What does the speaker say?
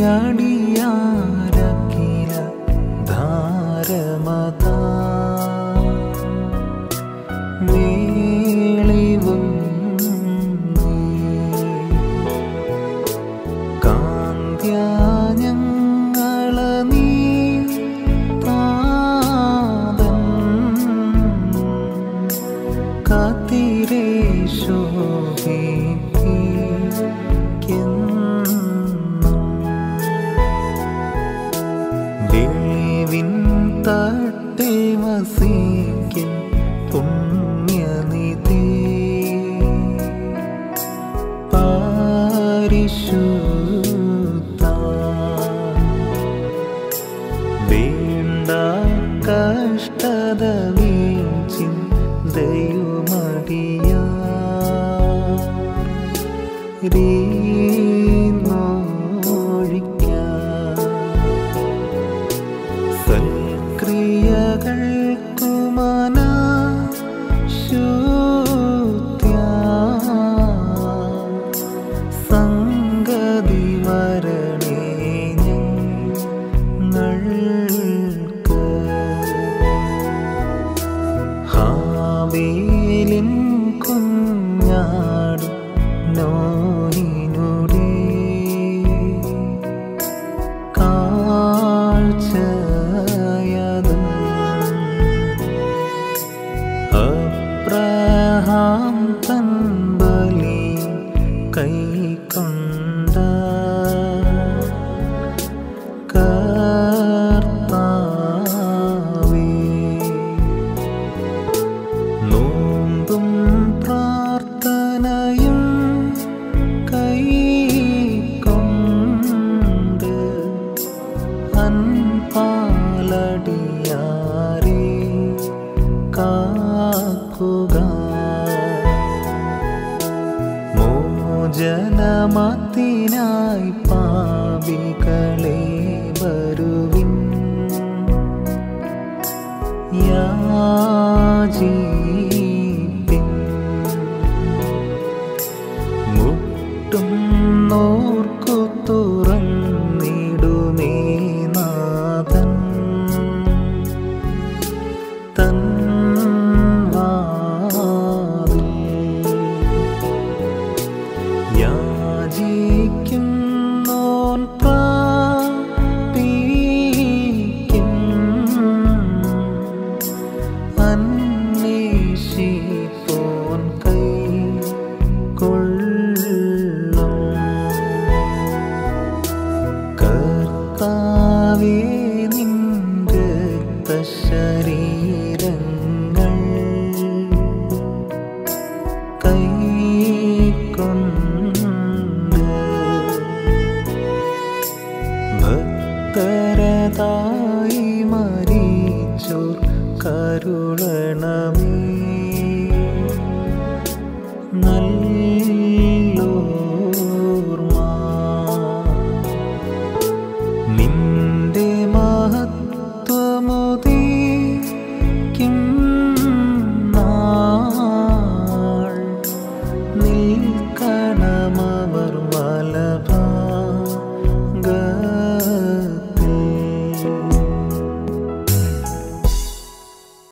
അടിയാരക്കില ധാരമതാ വേളിവും കാന്ത്യാഞങ്ങള നീ താതൻ കാത്തിരേ വെളിവിൻ തട്ടിൽ വസിക്കും പുണ്യനിധി പരിശുദ്ധ വേണ്ട കഷ്ടത വീഴ്ചിൻ ദൈവമടിയ സൽക്രിയകൾക്കുമന ശുദ്ധ്യ സംഗതി വരണേ ഞങ്ങൾക്ക് ഹാബീലിൻ കുഞ്ഞാട് നോഹിനുടെ കാഴ്ചയതും അബ്രഹാം തൻ ബലി കൈക്കൊണ്ട കർത്താവേ നോമ്പും പ്രാർത്ഥനയും കൈക്കൊണ്ട് അൻപാലടിയാരെ കാക്കുക മോചനമത്തിനായി പാപികളെ വരുവിൻ യാചിപ്പിൻ മുട്ടും നോർക്കു തുറന്നിടുമേ നാഥൻ തൻ വാതിൽ യാചിക്കുന്നോൻ പ്രാപിക്കും അന്വേഷിപ്പോൻ കൈക്കൊള്ളും കർത്താവേ നിൻ രക്തശരീരങ്ങൾ കൈക്കൊണ്ട് ഭക്തരതായി മരിച്ചോർ കരുളണമേ നല്ലോർമ്മ നിന്റെ മഹത്വമുദീക്കും